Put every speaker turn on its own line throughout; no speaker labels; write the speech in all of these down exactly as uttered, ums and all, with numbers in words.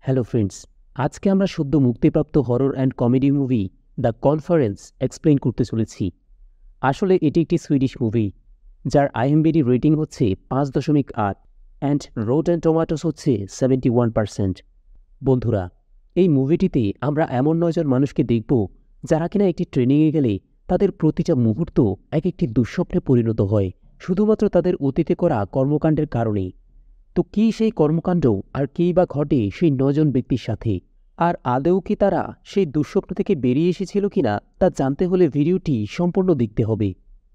Hello friends, আজকে আমরা সদ্য মুক্তিপ্রাপ্ত horror and comedy movie The Conference explain করতে চলেছি। আসলে এটি একটি সুইডিশ মুভি যার আইএমডিবি রেটিং হচ্ছে পাঁচ দশমিক আট অ্যান্ড রোটেন টমেটোস হচ্ছে সেভেন্টি ওয়ান পার্সেন্ট। বন্ধুরা, এই মুভিটিতে আমরা এমন নয়জন মানুষকে দেখব যারা কিনা একটি ট্রেনিংয়ে গেলে তাদের প্রতিটা মুহূর্ত এক একটি দুঃস্বপ্নে পরিণত হয় শুধুমাত্র তাদের অতীতে করা কর্মকাণ্ডের কারণেই। তো কী সেই কর্মকাণ্ড আর কী বা ঘটে সেই নজন ব্যক্তির সাথে, আর আদৌ কি তারা সেই দুঃস্বপ্ন থেকে বেরিয়ে এসেছিল কিনা তা জানতে হলে ভিডিওটি সম্পূর্ণ দেখতে হবে।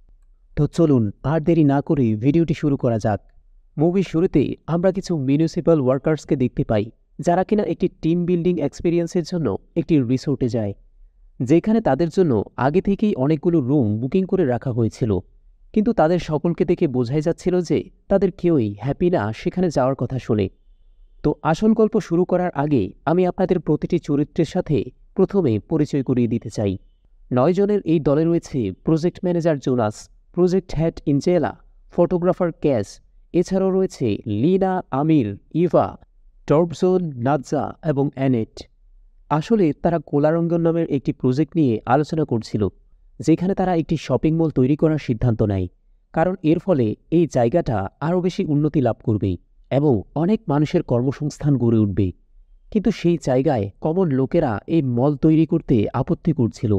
তো চলুন আর দেরি না করে ভিডিওটি শুরু করা যাক। মুভির শুরুতে আমরা কিছু মিউনিসিপ্যাল ওয়ার্কার্সকে দেখতে পাই যারা কিনা একটি টিম বিল্ডিং এক্সপিরিয়েন্সের জন্য একটি রিসোর্টে যায়, যেখানে তাদের জন্য আগে থেকেই অনেকগুলো রুম বুকিং করে রাখা হয়েছিল। কিন্তু তাদের সকলকে দেখে বোঝাই যাচ্ছিল যে তাদের কেউই হ্যাপি না সেখানে যাওয়ার কথা শুনে। তো আসল গল্প শুরু করার আগে আমি আপনাদের প্রতিটি চরিত্রের সাথে প্রথমে পরিচয় করিয়ে দিতে চাই। নয় জনের এই দলে রয়েছে project manager Jonas, project head Ingela, photographer Cass, এছাড়াও রয়েছে লিনা, আমির, ইভা, টর্বজোন, নাজ্জা এবং অ্যানেট। আসলে তারা কোলারঙ্গন নামের একটি প্রজেক্ট নিয়ে আলোচনা করছিল, যেখানে তারা একটি শপিং মল তৈরি করার সিদ্ধান্ত নেয়, কারণ এর ফলে এই জায়গাটা আরও বেশি উন্নতি লাভ করবে এবং অনেক মানুষের কর্মসংস্থান গড়ে উঠবে। কিন্তু সেই জায়গায় কমন লোকেরা এই মল তৈরি করতে আপত্তি করছিল।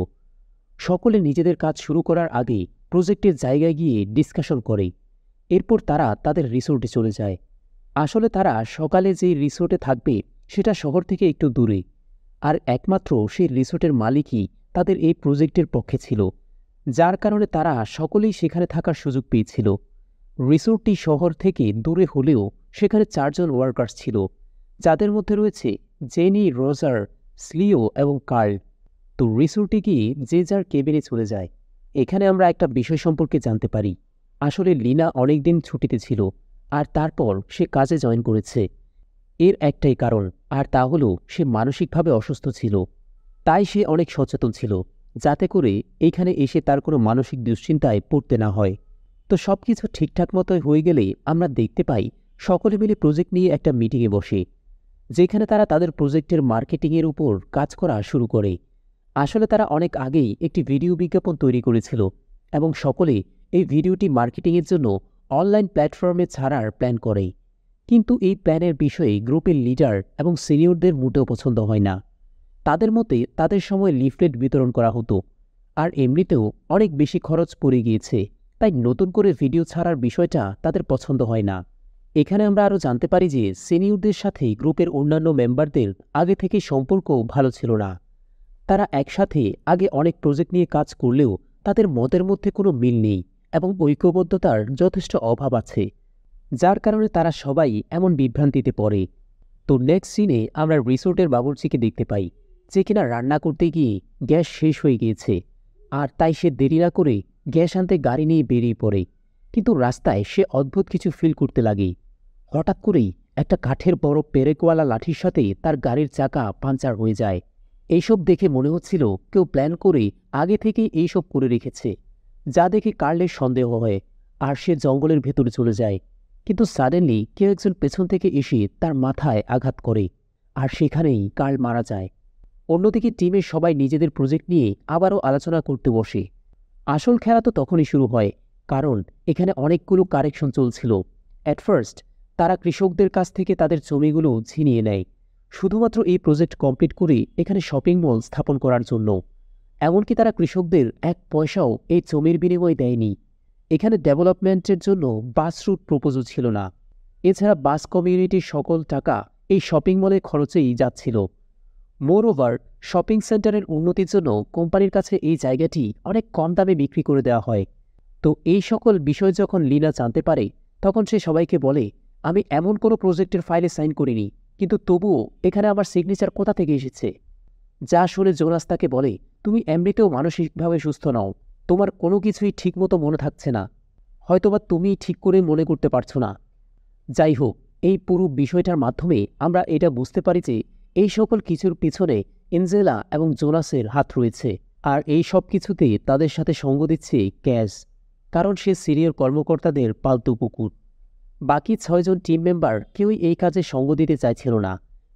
সকলে নিজেদের কাজ শুরু করার আগে প্রজেক্টের জায়গায় গিয়ে ডিসকাশন করে। এরপর তারা তাদের রিসোর্টে চলে যায়। আসলে তারা সকালে যে রিসোর্টে থাকবে সেটা শহর থেকে একটু দূরে, আর একমাত্র সেই রিসোর্টের মালিকই তাদের এই প্রজেক্টের পক্ষে ছিল, যার কারণে তারা সকলেই সেখানে থাকার সুযোগ পেয়েছিল। রিসোর্টটি শহর থেকে দূরে হলেও সেখানে চারজন ওয়ার্কার্স ছিল, যাদের মধ্যে রয়েছে জেনি, রোজার, স্লিও এবং কার্ল। তো রিসোর্টে গিয়ে যে যার কেবিনে চলে যায়। এখানে আমরা একটা বিষয় সম্পর্কে জানতে পারি। আসলে লিনা অনেকদিন ছুটিতে ছিল, আর তারপর সে কাজে জয়েন করেছে। এর একটাই কারণ, আর তা হলো সে মানসিকভাবে অসুস্থ ছিল। তাই সে অনেক সচেতন ছিল, যাতে করে এইখানে এসে তার কোনো মানসিক দুশ্চিন্তায় পড়তে না হয়। তো সব কিছু ঠিকঠাক মতোই হয়ে গেলে আমরা দেখতে পাই সকলে মিলে প্রজেক্ট নিয়ে একটা মিটিংয়ে বসে, যেখানে তারা তাদের প্রজেক্টের মার্কেটিংয়ের উপর কাজ করা শুরু করে। আসলে তারা অনেক আগেই একটি ভিডিও বিজ্ঞাপন তৈরি করেছিল এবং সকলে এই ভিডিওটি মার্কেটিংয়ের জন্য অনলাইন প্ল্যাটফর্মে ছাড়ার প্ল্যান করে। কিন্তু এই প্ল্যানের বিষয়ে গ্রুপের লিডার এবং সিনিয়রদের মোটেও পছন্দ হয় না। তাদের মতে তাদের সময় লিফলেট বিতরণ করা হতো, আর এমনিতেও অনেক বেশি খরচ পড়ে গিয়েছে, তাই নতুন করে ভিডিও ছাড়ার বিষয়টা তাদের পছন্দ হয় না। এখানে আমরা আরও জানতে পারি যে সিনিয়রদের সাথে গ্রুপের অন্যান্য মেম্বারদের আগে থেকে সম্পর্ক ভালো ছিল না। তারা একসাথে আগে অনেক প্রজেক্ট নিয়ে কাজ করলেও তাদের মতের মধ্যে কোনো মিল নেই এবং ঐক্যবদ্ধতার যথেষ্ট অভাব আছে, যার কারণে তারা সবাই এমন বিভ্রান্তিতে পড়ে। তো নেক্সট সিনে আমরা রিসোর্টের বাবুর্চিকে দেখতে পাই, যে কিনা রান্না করতে গিয়ে গ্যাস শেষ হয়ে গিয়েছে, আর তাই সে দেরি না করে গ্যাস আনতে গাড়ি নিয়ে বেরিয়ে পড়ে। কিন্তু রাস্তায় সে অদ্ভুত কিছু ফিল করতে লাগে। হঠাৎ করেই একটা কাঠের বড় পেরেকওয়ালা লাঠির সাথে তার গাড়ির চাকা পাঞ্চার হয়ে যায়। এইসব দেখে মনে হচ্ছিল কেউ প্ল্যান করে আগে থেকেই এইসব করে রেখেছে, যা দেখে কার্লের সন্দেহ হয়, আর সে জঙ্গলের ভেতরে চলে যায়। কিন্তু সাডেনলি কেউ একজন পেছন থেকে এসে তার মাথায় আঘাত করে, আর সেখানেই কার্ল মারা যায়। অন্যদিকে টিমের সবাই নিজেদের প্রজেক্ট নিয়ে আবারও আলোচনা করতে বসে। আসল খেলা তো তখনই শুরু হয়, কারণ এখানে অনেকগুলো কারেকশন চলছিল। অ্যাট ফার্স্ট তারা কৃষকদের কাছ থেকে তাদের জমিগুলো ছিনিয়ে নেয়, শুধুমাত্র এই প্রজেক্ট কমপ্লিট করে এখানে শপিং মল স্থাপন করার জন্য। এমনকি তারা কৃষকদের এক পয়সাও এই জমির বিনিময়ে দেয়নি। এখানে ডেভেলপমেন্টের জন্য বাস রুট প্রপোজও ছিল না। এছাড়া বাস কমিউনিটির সকল টাকা এই শপিং মলের খরচেই যাচ্ছিল। মোর ওভার, শপিং সেন্টারের উন্নতির জন্য কোম্পানির কাছে এই জায়গাটি অনেক কম দামে বিক্রি করে দেওয়া হয়। তো এই সকল বিষয় যখন লিনা জানতে পারে, তখন সে সবাইকে বলে, আমি এমন কোনো প্রজেক্টের ফাইলে সাইন করিনি, কিন্তু তবুও এখানে আমার সিগনেচার কোথা থেকে এসেছে। যা শুনে জোনাস তাকে বলে, তুমি এমনিতেও মানসিকভাবে সুস্থ নও, তোমার কোনো কিছুই ঠিকমতো মনে থাকছে না, হয়তোবা তুমি ঠিক করে মনে করতে পারছো না। যাই হোক, এই পুরো বিষয়টার মাধ্যমে আমরা এটা বুঝতে পারি যে এই সকল কিছুর পিছনে এঞ্জেলা এবং জোনাসের হাত রয়েছে, আর এই সব কিছুতে তাদের সাথে সঙ্গ দিচ্ছে ক্যাস, কারণ সে সিনিয়র কর্মকর্তাদের পালতু কুকুর। বাকি ছয়জন টিম মেম্বার কেউই এই কাজে সঙ্গ দিতে চাইছিল না,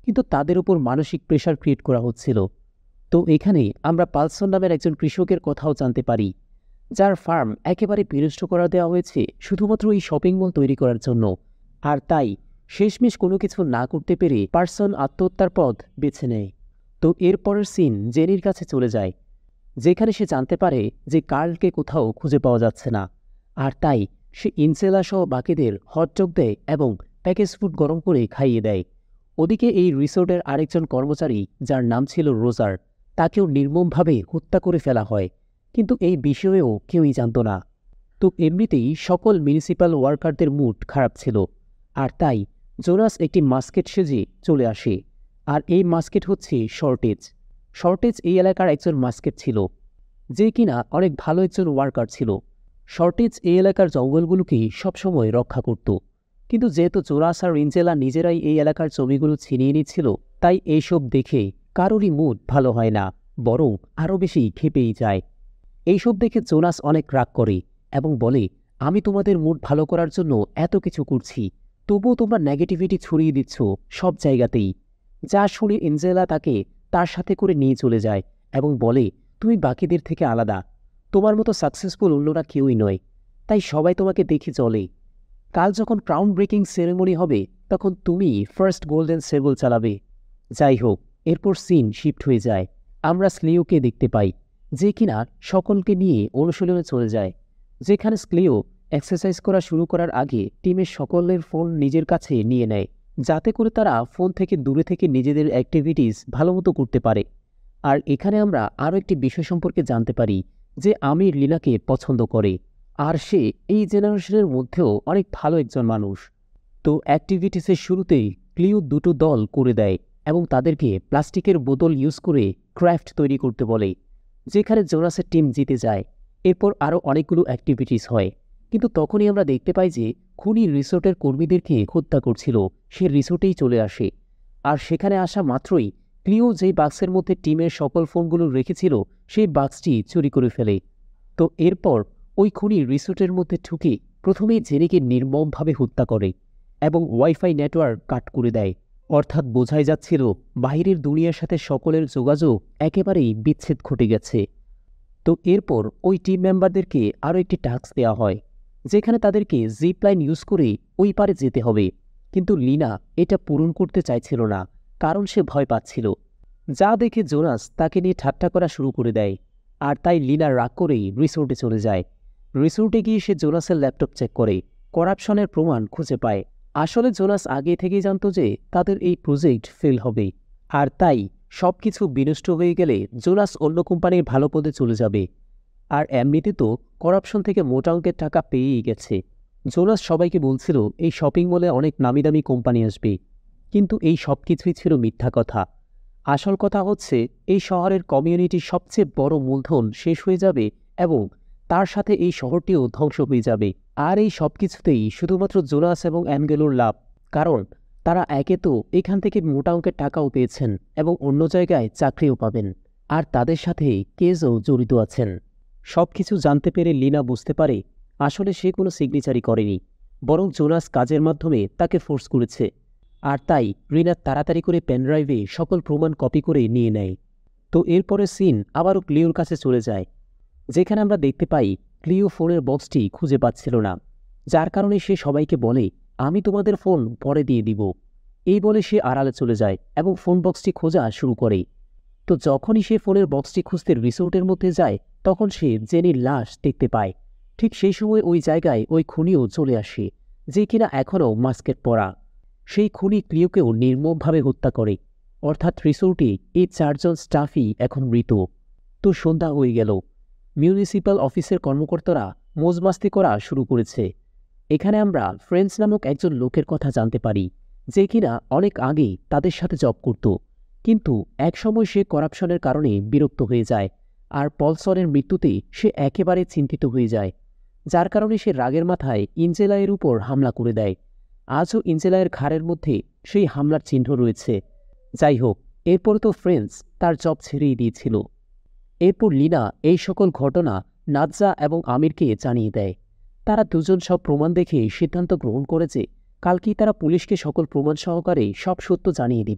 কিন্তু তাদের উপর মানসিক প্রেশার ক্রিয়েট করা হচ্ছিল। তো এখানে আমরা পালসন নামের একজন কৃষকের কথাও জানতে পারি, যার ফার্ম একেবারে বিনষ্ট করা দেওয়া হয়েছে শুধুমাত্র এই শপিং মল তৈরি করার জন্য। আর তাই শেষমেশ কোনো কিছু না করতে পেরে পার্সন আত্মহত্যার পথ বেছে নেয়। তো এরপরের সিন জেনির কাছে চলে যায়, যেখানে সে জানতে পারে যে কার্লকে কোথাও খুঁজে পাওয়া যাচ্ছে না। আর তাই সে ইনসেলা সহ বাকিদের হটডগ দেয় এবং প্যাকেজ ফুড গরম করে খাইয়ে দেয়। ওদিকে এই রিসোর্টের আরেকজন কর্মচারী, যার নাম ছিল রোজার, তাকেও নির্মমভাবে হত্যা করে ফেলা হয়, কিন্তু এই বিষয়েও কেউই জানত না। তো এমনিতেই সকল মিউনিসিপ্যাল ওয়ার্কারদের মুড খারাপ ছিল। আর তাই জোনাস একটি মাস্কেট সেজে চলে আসে। আর এই মাস্কেট হচ্ছে শর্টেজ। শর্টেজ এই এলাকার একজন মাস্কেট ছিল, যে কিনা অনেক ভালো একজন ওয়ার্কার ছিল। শর্টেজ এই এলাকার জঙ্গলগুলোকে সবসময় রক্ষা করত, কিন্তু যেহেতু জোনাস আর ইঞ্জেলা নিজেরাই এই এলাকার জমিগুলো ছিনিয়ে নিচ্ছিল, তাই এইসব দেখে কারোরই মুড ভালো হয় না, বরং আরও বেশি ক্ষেপেই যায়। এইসব দেখে জোনাস অনেক রাগ করে এবং বলে, আমি তোমাদের মুড ভালো করার জন্য এত কিছু করছি, তবুও তোমরা নেগেটিভিটি ছড়িয়ে দিচ্ছ সব জায়গাতেই। যা শুনে ইঞ্জেলা তাকে তার সাথে করে নিয়ে চলে যায় এবং বলে, তুমি বাকিদের থেকে আলাদা, তোমার মতো সাকসেসফুল অন্যরা কেউই নয়, তাই সবাই তোমাকে দেখে চলে। কাল যখন ক্রাউন ব্রেকিং সেরেমনি হবে, তখন তুমি ফার্স্ট গোল্ডেন সেবল চালাবে। যাই হোক, এরপর সিন শিফট হয়ে যায়। আমরা স্ক্লিওকে দেখতে পাই, যে কিনা সকলকে নিয়ে অনুশীলনে চলে যায়, যেখানে স্ক্লিও এক্সারসাইজ করা শুরু করার আগে টিমের সকলের ফোন নিজের কাছে নিয়ে নেয়, যাতে করে তারা ফোন থেকে দূরে থেকে নিজেদের অ্যাক্টিভিটিস ভালোমতো করতে পারে। আর এখানে আমরা আরও একটি বিষয় সম্পর্কে জানতে পারি যে আমির লিনাকে পছন্দ করে, আর সে এই জেনারেশনের মধ্যেও অনেক ভালো একজন মানুষ। তো অ্যাক্টিভিটিসের শুরুতেই ক্লিও দুটো দল করে দেয় এবং তাদেরকে প্লাস্টিকের বোতল ইউজ করে ক্রাফট তৈরি করতে বলে, যেখানে জোনাসের টিম জিতে যায়। এরপর আরও অনেকগুলো অ্যাক্টিভিটিস হয়, কিন্তু তখনই আমরা দেখতে পাই যে খুনি রিসোর্টের কর্মীদেরকে হত্যা করছিল সে রিসোর্টেই চলে আসে। আর সেখানে আসা মাত্রই ক্লিও যেই বাক্সের মধ্যে টিমের সকল ফোনগুলো রেখেছিল সেই বাক্সটি চুরি করে ফেলে। তো এরপর ওই খুনি রিসোর্টের মধ্যে ঢুকে প্রথমেই জেনিকে নির্মমভাবে হত্যা করে এবং ওয়াইফাই নেটওয়ার্ক কাট করে দেয়, অর্থাৎ বোঝাই যাচ্ছিল বাহিরের দুনিয়ার সাথে সকলের যোগাযোগ একেবারেই বিচ্ছেদ ঘটে গেছে। তো এরপর ওই টিম মেম্বারদেরকে আরও একটি টাস্ক দেওয়া হয়, যেখানে তাদেরকে জিপ লাইন ইউজ করে ওই পারে যেতে হবে, কিন্তু লিনা এটা পূরণ করতে চাইছিল না, কারণ সে ভয় পাচ্ছিল। যা দেখে জোনাস তাকে নিয়ে ঠাট্টা করা শুরু করে দেয়, আর তাই লিনা রাগ করেই রিসোর্টে চলে যায়। রিসোর্টে গিয়ে সে জোনাসের ল্যাপটপ চেক করে করাপশনের প্রমাণ খুঁজে পায়। আসলে জোনাস আগে থেকেই জানত যে তাদের এই প্রজেক্ট ফেল হবে, আর তাই সব কিছু বিনষ্ট হয়ে গেলে জোনাস অন্য কোম্পানির ভালো পদে চলে যাবে। আর এমনিতে তো করাপশন থেকে মোটা অঙ্কের টাকা পেয়েই গেছে। জোনাস সবাইকে বলছিল এই শপিং মলে অনেক নামি দামি কোম্পানি আসবে, কিন্তু এই সব কিছুই ছিল মিথ্যা কথা। আসল কথা হচ্ছে এই শহরের কমিউনিটির সবচেয়ে বড় মূলধন শেষ হয়ে যাবে এবং তার সাথে এই শহরটিও ধ্বংস হয়ে যাবে। আর এই সব কিছুতেই শুধুমাত্র জোনাস এবং অ্যাঙ্গেলোর লাভ, কারণ তারা একে তো এখান থেকে মোটা অঙ্কের টাকাও পেয়েছেন এবং অন্য জায়গায় চাকরিও পাবেন, আর তাদের সাথে কেজও জড়িত আছেন। সব কিছু জানতে পেরে লিনা বুঝতে পারে আসলে সে কোনো সিগনেচারই করেনি, বরং জোনাস কাজের মাধ্যমে তাকে ফোর্স করেছে। আর তাই রিনা তাড়াতাড়ি করে পেনড্রাইভে সকল প্রমাণ কপি করে নিয়ে নেয়। তো এরপরে সিন আবারও ক্লিওর কাছে চলে যায়, যেখানে আমরা দেখতে পাই ক্লিও ফোনের বক্সটি খুঁজে পাচ্ছিল না, যার কারণে সে সবাইকে বলে, আমি তোমাদের ফোন পরে দিয়ে দিব। এই বলে সে আড়ালে চলে যায় এবং ফোন বক্সটি খোঁজা শুরু করে। তো যখনই সে ফোনের বক্সটি খুঁজতে রিসোর্টের মধ্যে যায়, তখন সে জেনির লাশ দেখতে পায়। ঠিক সেই সময় ওই জায়গায় ওই খুনিও চলে আসে, যে কিনা এখনও মাস্কেট পরা। সেই খুনি ক্লিওকেও নির্মমভাবে হত্যা করে, অর্থাৎ রিসোর্টে এই চারজন স্টাফই এখন মৃত। তো সন্ধ্যা হয়ে গেল। মিউনিসিপ্যাল অফিসের কর্মকর্তারা মজমাস্তি করা শুরু করেছে। এখানে আমরা ফ্রেন্ডস নামক একজন লোকের কথা জানতে পারি, যে কিনা অনেক আগে তাদের সাথে জব করত, কিন্তু একসময় সে করাপশনের কারণে বিরক্ত হয়ে যায়, আর পলসনের মৃত্যুতে সে একেবারে চিন্তিত হয়ে যায়, যার কারণে সে রাগের মাথায় ইঞ্জেলায়ের উপর হামলা করে দেয়। আজও ইঞ্জেলায়ের ঘাড়ের মধ্যে সেই হামলার চিহ্ন রয়েছে। যাই হোক, এরপর তো ফ্রেন্ডস তার জব ছেড়েই দিয়েছিল। এরপর লিনা এই সকল ঘটনা নাজ্জা এবং আমিরকে জানিয়ে দেয়। তারা দুজন সব প্রমাণ দেখে সিদ্ধান্ত গ্রহণ করেছে কালকেই তারা পুলিশকে সকল প্রমাণ সহকারে সব সত্য জানিয়ে দিবে।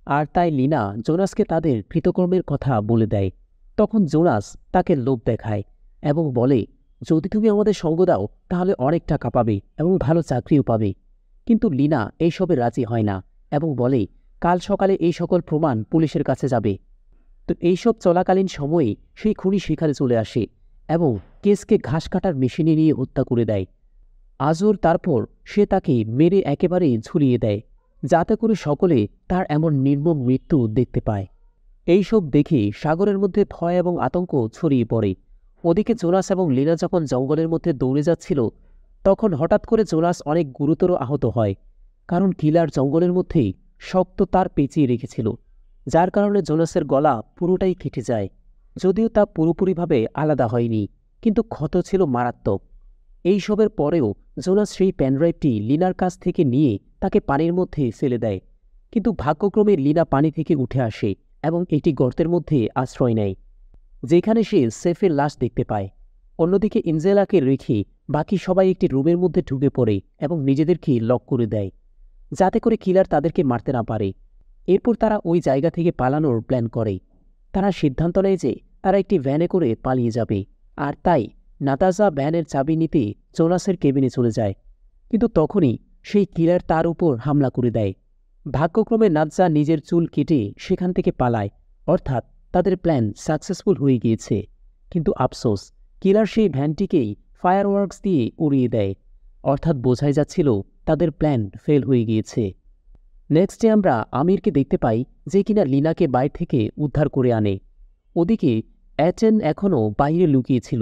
আর তাই লিনা জোনাসকে তাদের কৃতকর্মের কথা বলে দেয়। তখন জোনাস তাকে লোভ দেখায় এবং বলে, যদি তুমি আমাদের সঙ্গ দাও তাহলে অনেক টাকা পাবে এবং ভালো চাকরিও পাবে। কিন্তু লিনা এইসবে রাজি হয় না এবং বলে, কাল সকালে এই সকল প্রমাণ পুলিশের কাছে যাবে। তো এইসব চলাকালীন সময়ে সেই খুনি সেখানে চলে আসে এবং কেসকে ঘাস কাটার মেশিনে নিয়ে হত্যা করে দেয়। আজর তারপর সে তাকে মেরে একেবারে ঝুলিয়ে দেয়, যাতে করে সকলে তার এমন নির্মম মৃত্যু দেখতে পায়। এইসব দেখে সাগরের মধ্যে ভয় এবং আতঙ্ক ছড়িয়ে পড়ে। ওদিকে জোনাস এবং লিনা যখন জঙ্গলের মধ্যে দৌড়ে যাচ্ছিল, তখন হঠাৎ করে জোনাস অনেক গুরুতর আহত হয়, কারণ কিলার জঙ্গলের মধ্যেই শক্ত তার পেঁচিয়ে রেখেছিল, যার কারণে জোনাসের গলা পুরোটাই কেটে যায়। যদিও তা পুরোপুরিভাবে আলাদা হয়নি, কিন্তু ক্ষত ছিল মারাত্মক। এইসবের পরেও জোনাস সেই প্যানড্রাইভটি লিনার কাছ থেকে নিয়ে তাকে পানির মধ্যে ফেলে দেয়, কিন্তু ভাগ্যক্রমে লিনা পানি থেকে উঠে আসে এবং একটি গর্তের মধ্যে আশ্রয় নেয়, যেখানে সে সেফের লাশ দেখতে পায়। অন্যদিকে ইনজেলাকে রেখে বাকি সবাই একটি রুমের মধ্যে ঢুকে পড়ে এবং নিজেদেরকে লক করে দেয়, যাতে করে কিলার তাদেরকে মারতে না পারে। এরপর তারা ওই জায়গা থেকে পালানোর প্ল্যান করে। তারা সিদ্ধান্ত নেয় যে তারা একটি ভ্যানে করে পালিয়ে যাবে, আর তাই নাতাজা ভ্যানের চাবি নিতে জোনাসের কেবিনে চলে যায়। কিন্তু তখনই সেই কিলার তার উপর হামলা করে দেয়। ভাগ্যক্রমে নাতজা নিজের চুল কেটে সেখান থেকে পালায়, অর্থাৎ তাদের প্ল্যান সাকসেসফুল হয়ে গিয়েছে। কিন্তু আফসোস, কিলার সেই ভ্যানটিকেই ফায়ারওয়ার্কস দিয়ে উড়িয়ে দেয়, অর্থাৎ বোঝাই যাচ্ছিল তাদের প্ল্যান ফেল হয়ে গিয়েছে। নেক্সট ডে আমরা আমিরকে দেখতে পাই, যে কিনা লিনাকে বাইরে থেকে উদ্ধার করে আনে। ওদিকে অ্যাটেন এখনও বাইরে লুকিয়েছিল।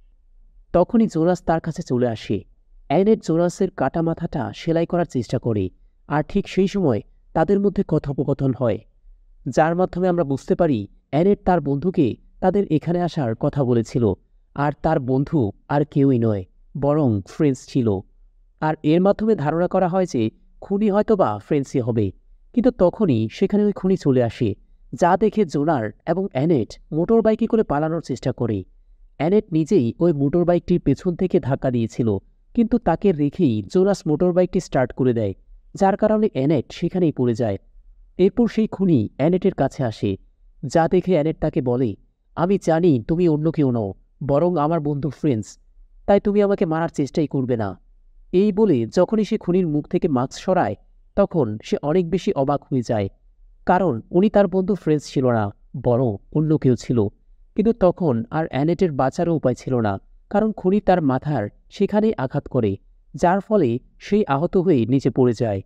তখনই জোনাস তার কাছে চলে আসে। অ্যানেট জোনাসের কাটা মাথাটা সেলাই করার চেষ্টা করে, আর ঠিক সেই সময় তাদের মধ্যে কথোপকথন হয়, যার মাধ্যমে আমরা বুঝতে পারি অ্যানেট তার বন্ধুকে তাদের এখানে আসার কথা বলেছিল, আর তার বন্ধু আর কেউই নয়, বরং ফ্রেন্স ছিল। আর এর মাধ্যমে ধারণা করা হয় যে খুনি হয়তোবা ফ্রেন্সই হবে। কিন্তু তখনই সেখানে ওই খুনি চলে আসে, যা দেখে জোনার এবং অ্যানেট মোটর বাইকে করে পালানোর চেষ্টা করে। অ্যানেট নিজেই ওই মোটর বাইকটির পেছন থেকে ধাক্কা দিয়েছিল, কিন্তু তাকে রেখেই জোনাস মোটর বাইকটি স্টার্ট করে দেয়, যার কারণে অ্যানেট সেখানেই পড়ে যায়। এরপর সেই খুনি অ্যানেটের কাছে আসে, যা দেখে অ্যানেট তাকে বলে, আমি জানি তুমি অন্য কেউ নও, বরং আমার বন্ধু ফ্রেন্স, তাই তুমি আমাকে মারার চেষ্টাই করবে না। এই বলে যখনই সে খুনির মুখ থেকে মাস্ক সরায়, তখন সে অনেক বেশি অবাক হয়ে যায়, কারণ উনি তার বন্ধু ফ্রেন্স ছিল না, বরং অন্য কেউ ছিল। কিন্তু তখন আর অ্যানেটের বাঁচারও উপায় ছিল না, কারণ খুনি তার মাথার সেখানেই আঘাত করে, যার ফলে সেই আহত হয়ে নিচে পড়ে যায়।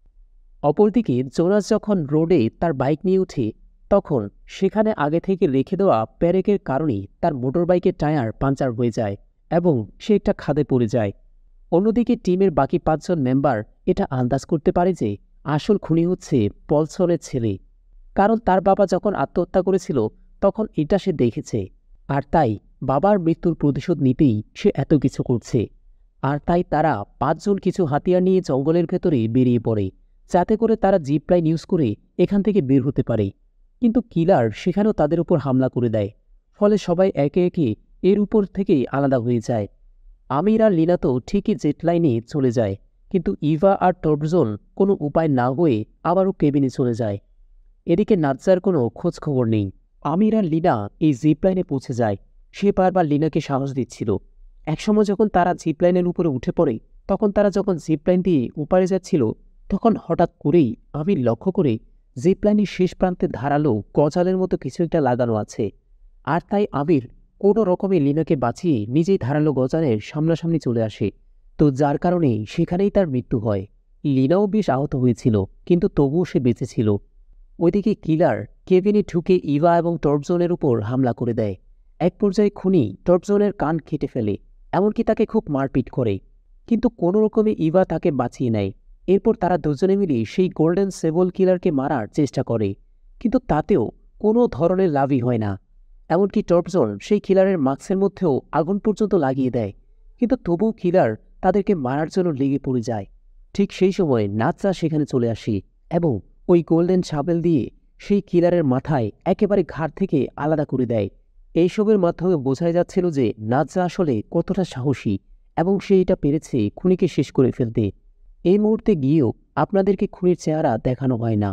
অপরদিকে জোনাস যখন রোডে তার বাইক নিয়ে উঠে, তখন সেখানে আগে থেকে রেখে দেওয়া প্যারেকের কারণেই তার মোটর বাইকের টায়ার পাঞ্চার হয়ে যায় এবং সে একটা খাদে পড়ে যায়। অন্যদিকে টিমের বাকি পাঁচজন মেম্বার এটা আন্দাজ করতে পারে যে আসল খুনি হচ্ছে পলসনের ছেলে, কারণ তার বাবা যখন আত্মহত্যা করেছিল তখন এটা সে দেখেছে, আর তাই বাবার মৃত্যুর প্রতিশোধ নিতেই সে এত কিছু করছে। আর তাই তারা পাঁচজন কিছু হাতিয়ার নিয়ে জঙ্গলের ভেতরে বেরিয়ে পড়ে, যাতে করে তারা জিপ লাইন ইউজ করে এখান থেকে বের হতে পারে। কিন্তু কিলার সেখানেও তাদের উপর হামলা করে দেয়, ফলে সবাই একে একে এর উপর থেকেই আলাদা হয়ে যায়। আমির আর লিনা তো ঠিকই জেট লাইনে চলে যায়, কিন্তু ইভা আর টর্বজন কোনো উপায় না হয়ে আবারও কেবিনে চলে যায়। এদিকে নাৎজার কোনো খোঁজ খবর নেই। আমির আর লিনা এই জিপ লাইনে পৌঁছে যায়। সে বারবার লিনাকে সাহস দিচ্ছিল। একসময় যখন তারা জিপ লাইনের উপরে উঠে পড়ে, তখন তারা যখন জিপ লাইন দিয়ে উপারে যাচ্ছিল, তখন হঠাৎ করেই আমির লক্ষ্য করে জিপ লাইনের শেষ প্রান্তে ধারালো গজালের মতো কিছু একটা লাগানো আছে। আর তাই আমির কোনো রকমে লিনাকে বাঁচিয়ে নিজেই ধারালো গজালের সামনাসামনি চলে আসে, তো যার কারণে সেখানেই তার মৃত্যু হয়। লিনাও বেশ আহত হয়েছিল, কিন্তু তবুও সে বেঁচেছিল। ওইদিকে কিলার কেবিনে ঢুকে ইভা এবং টর্বজনের উপর হামলা করে দেয়। এক পর্যায়ে খুনি টর্বজনের কান কেটে ফেলে, এমনকি তাকে খুব মারপিট করে, কিন্তু কোনো রকমে ইভা তাকে বাঁচিয়ে নেয়। এরপর তারা দুজনে মিলে সেই গোল্ডেন সেবল কিলারকে মারার চেষ্টা করে, কিন্তু তাতেও কোনো ধরনের লাভই হয় না। এমনকি টর্বজন সেই কিলারের মাস্কের মধ্যেও আগুন পর্যন্ত লাগিয়ে দেয়, কিন্তু তবুও কিলার তাদেরকে মারার জন্য লেগে পড়ে যায়। ঠিক সেই সময় নাৎজা সেখানে চলে আসে এবং ওই গোল্ডেন শাবেল দিয়ে সেই কিলারের মাথায় একেবারে ঘাড় থেকে আলাদা করে দেয়। এইসবের মাধ্যমে বোঝাই যাচ্ছিল যে নাৎজা আসলে কতটা সাহসী এবং সে এটা পেরেছে খুনিকে শেষ করে ফেলতে। এই মুহূর্তে গিয়েও আপনাদেরকে খুনির চেহারা দেখানো হয় না,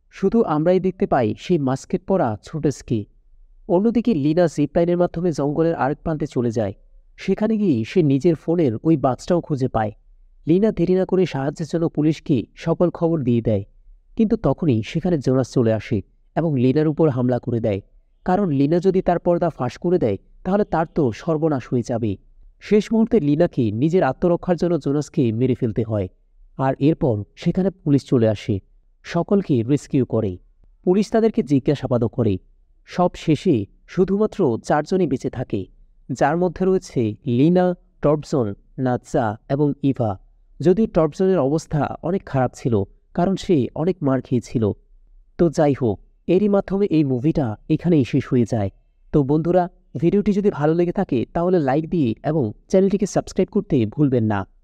শুধু আমরাই দেখতে পাই সেই মাস্কেট পরা ছোটসকে। অন্যদিকে লিনা জিপলাইনের মাধ্যমে জঙ্গলের আরেক প্রান্তে চলে যায়। সেখানে গিয়ে সে নিজের ফোনের ওই বাক্সটাও খুঁজে পায়। লিনা দেরি না করে সাহায্যের জন্য পুলিশকে সকল খবর দিয়ে দেয়, কিন্তু তখনই সেখানে জোনাস চলে আসে এবং লিনার উপর হামলা করে দেয়। কারণ লিনা যদি তার পর্দা ফাঁস করে দেয় তাহলে তার তো সর্বনাশ হয়ে যাবে। শেষ মুহূর্তে লিনাকে নিজের আত্মরক্ষার জন্য জোনাসকে মেরে ফেলতে হয়। আর এরপর সেখানে পুলিশ চলে আসে, সকলকে রেস্কিউ করে। পুলিশ তাদেরকে জিজ্ঞাসাবাদও করে। সব শেষে শুধুমাত্র চারজনই বেঁচে থাকে, যার মধ্যে রয়েছে লিনা, টর্বজন, নাৎজা এবং ইভা। যদিও টর্বজনের অবস্থা অনেক খারাপ ছিল, কারণ সে অনেক মার খেয়েছিল। তো যাই হোক, এরই মাধ্যমে এই মুভিটা এখানেই শেষ হয়ে যায়। তো বন্ধুরা, ভিডিওটি যদি ভালো লেগে থাকে তাহলে লাইক দিয়ে এবং চ্যানেলটিকে সাবস্ক্রাইব করতে ভুলবেন না।